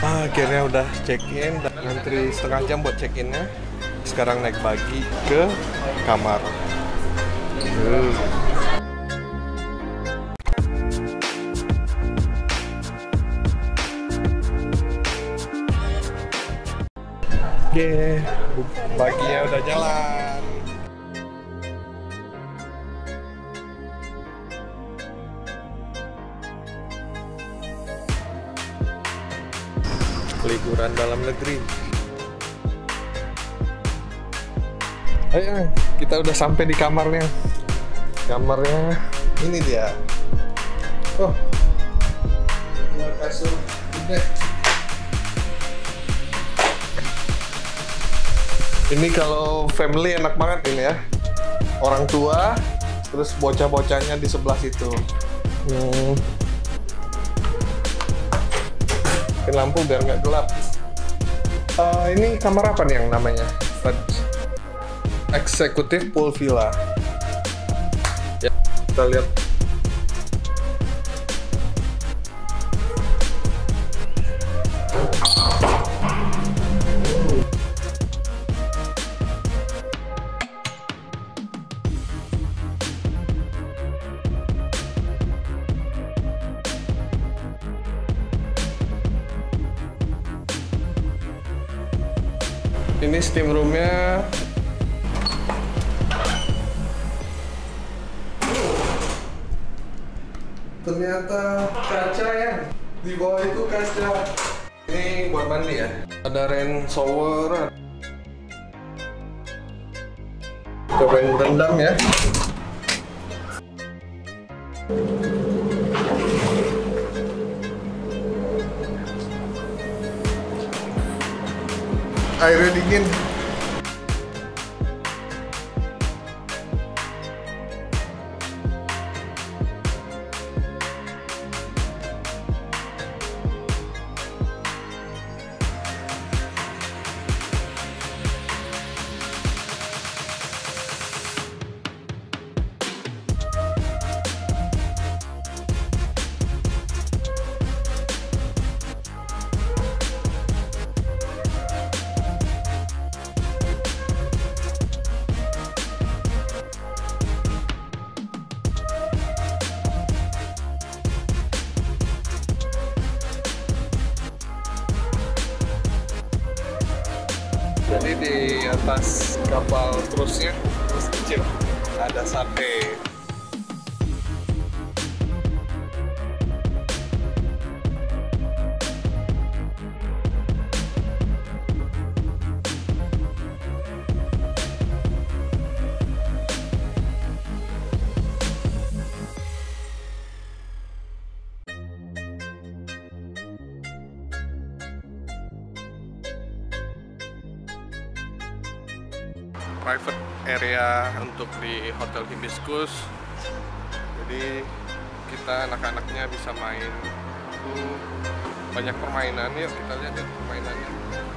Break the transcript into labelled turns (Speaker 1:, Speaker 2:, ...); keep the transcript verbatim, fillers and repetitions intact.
Speaker 1: Ah, akhirnya udah check-in, ngantri setengah jam buat check-innya. Sekarang naik bagi ke kamar. Uh. Oke, baginya udah jalan. Liburan dalam negeri. Ayo, kita udah sampai di kamarnya. Kamarnya ini dia. Oh, dua kasur gede. Ini kalau family enak banget ini ya. Orang tua, terus bocah-bocahnya di sebelah situ. Hmm. Mungkin lampu biar nggak gelap. Uh, ini kamar apa nih yang namanya? Eksekutif Pool Villa. Ya, kita lihat. Ini steam roomnya. Ternyata kaca ya, di bawah itu kaca. Ini buat mandi ya. Ada rain shower. Cobain rendam ya. Airnya dingin. Jadi di atas kapal cruise-nya kecil ada sate. Private area untuk di Hotel Hibiscus. Jadi kita anak-anaknya bisa main. Tuh banyak permainan, yuk kita lihat ya permainannya.